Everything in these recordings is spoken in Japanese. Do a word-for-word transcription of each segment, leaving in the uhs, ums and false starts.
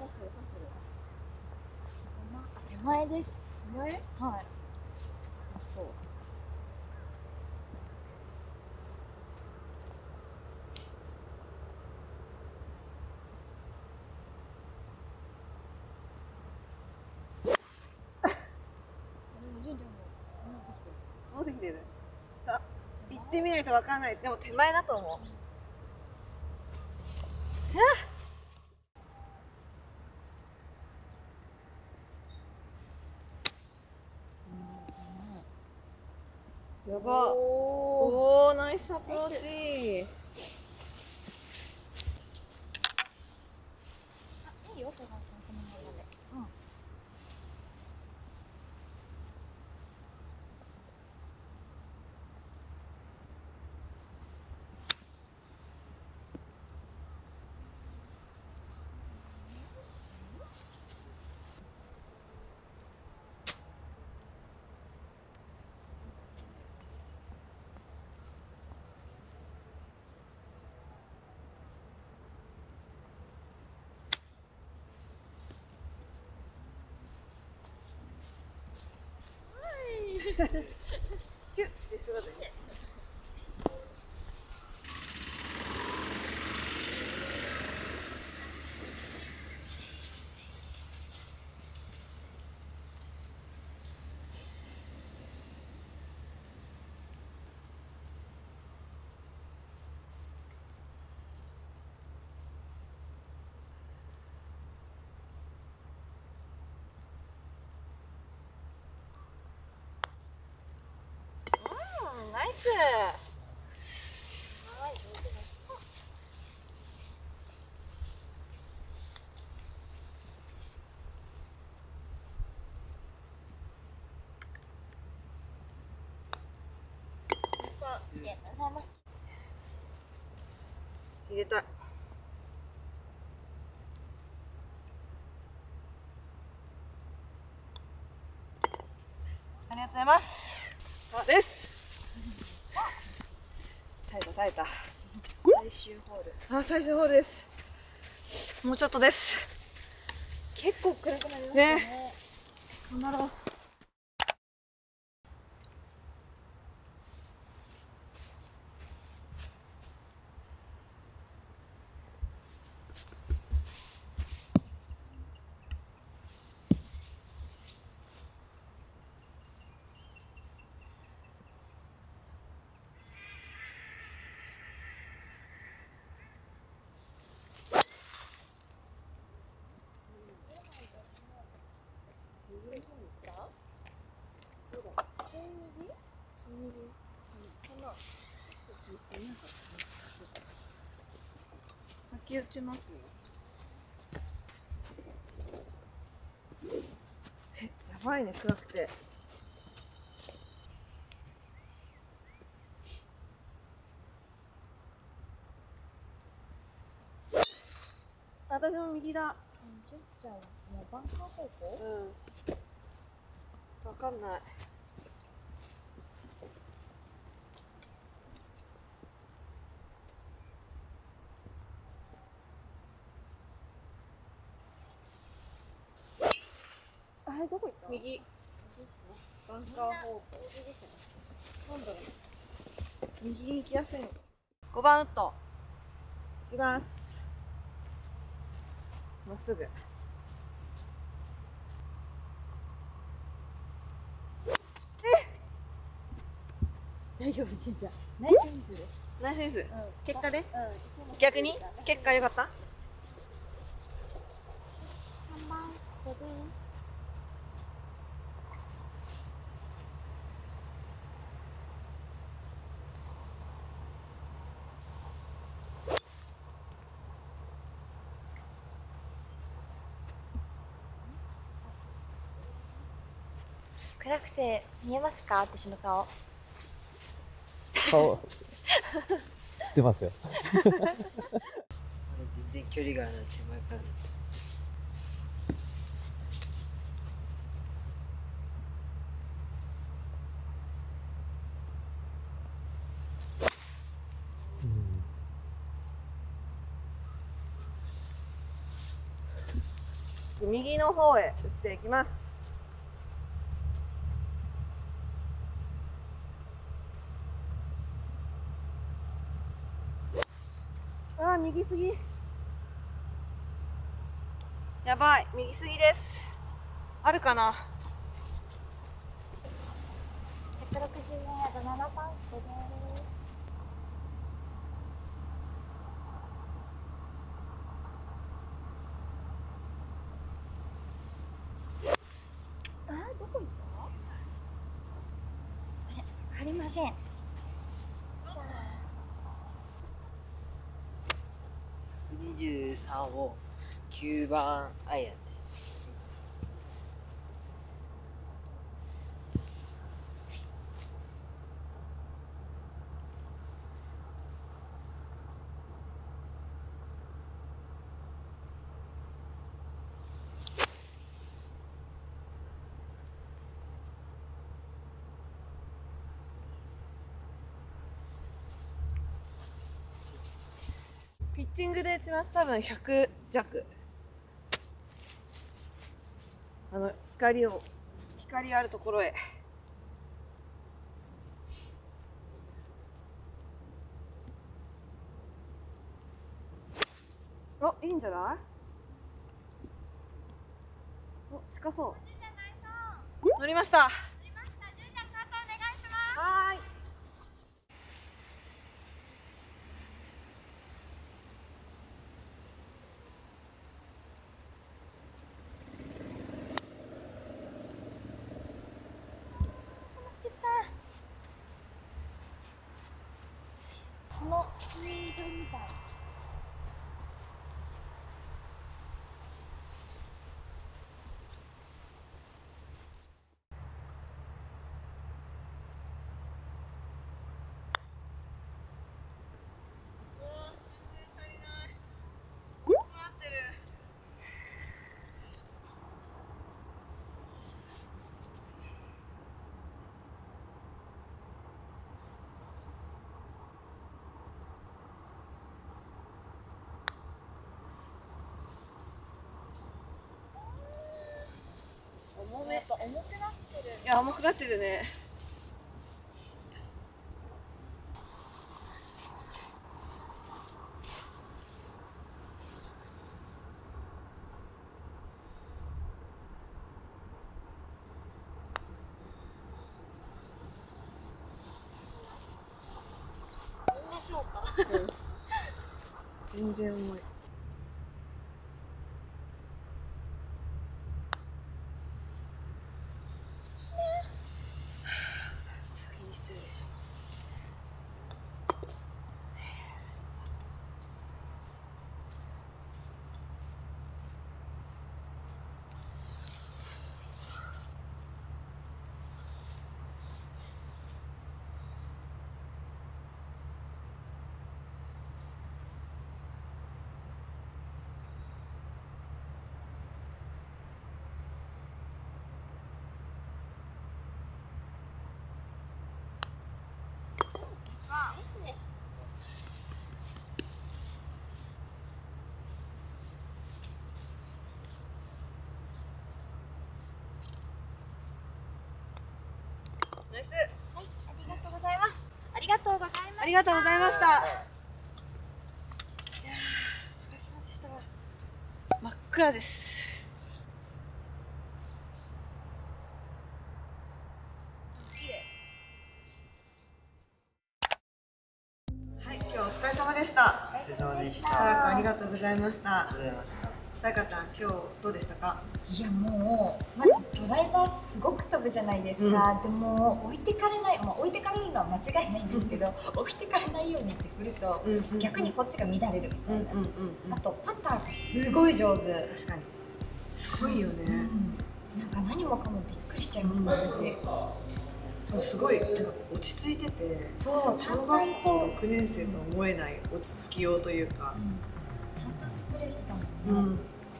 刺す刺す。あ、手前です。 手前？はい。 そう。 戻ってきてる。ちょっと行ってみないとわかんない。でも手前だと思う。やば。おお、ナイスアプローチ。 いいよ、そのままで。うん。 キュッってするのね。 ナイス。はい、上手です。ありがとうございます。 入れた。ありがとうございます。あ、です。耐えた耐えた。 最終ホール。 あ、最終ホールです。もうちょっとです。 結構暗くなりましたね。 ね。頑張ろう。先打ちますよ。え、やばいね、暗くて。私も右だ。 じゃあ、もうバンカー方向？ うん。わかんない。 あれどこ行った？ 右。 右ですね。 バンカー方向。 右ですね。 なんだろう。右に行きやすいのか。ごばんウッド。いきます。まっすぐ。 大丈夫です。ナイスミスです。 ナイスミス。結果で？ うん。 逆に結果良かった？ 三番ここです。暗くて見えますか、私の顔。 顔出ますよ。 全然距離がない、手前からです。 うん、 く右の方へ打っていきます。あー、右すぎ。やばい、右すぎです。あるかな。 ひゃくろくじゅうよんヤードななバンクです。あー、どこ行った？あれ、わかりません。じゃあにじゅうさんをきゅうばんアイアンです。 ピッチングで打ちます。多分ひゃく弱。あの光を光あるところへ。お、いいんじゃない？お、近そう。乗りました。乗りました。じゅうちゃんカートお願いします。はーい。 このスピードみたい。 重め。 やっぱ重くなってる。 いや、重くなってるね。 みんなショート。 うん、全然重い。お先に失礼します。ナイス。 はい、ありがとうございます。ありがとうございます。 ありがとうございました。いやー、お疲れ様でした。真っ暗です。はい、今日はお疲れ様でした。 お疲れ様でした。 さやか、ありがとうございました。 ありがとうございました。 さやかちゃん、今日どうでしたか？ いやもうまずドライバーすごく飛ぶじゃないですか、うん、でも置いてかれない、もう置いてかれるのは間違いないんですけど、うん、置いてかれないようにって振ると、うん、逆にこっちが乱れるみたいな。あとパターがすごい上手。 確かにすごいよね、うん、 なんか何もかもびっくりしちゃいました、うん、私。 そう、すごいなんか落ち着いてて、 そう、 小学校ろくねん生とは思えない落ち着きようというか、 うん、淡々とプレーしてたもんね、うん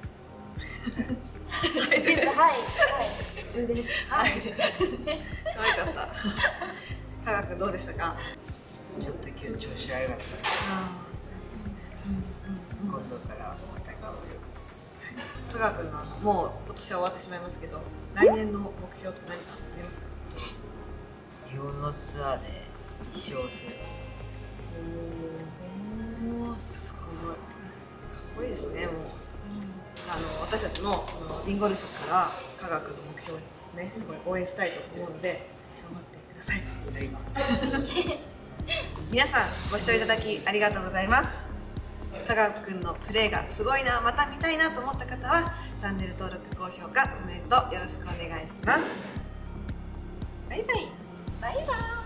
全部はい、はい、普通です。 はい。可愛かった。科学どうでしたか？ ちょっと今日調子悪かった。ああ、今度からまた頑張ります。 香川君のあのもう今年は終わってしまいますけど、来年の目標って何かありますか？ 日本のツアーで一勝する。 おお、すごい。かっこいいですね。もう、あの私たちもこのリンゴルフから香川君の目標をね、すごい応援したいと思うので頑張ってください。はい。皆さんご視聴いただきありがとうございます。香川君のプレーがすごいな、また見たいなと思った方はチャンネル登録、高評価、コメントよろしくお願いします。バイバイ。 バイバイ。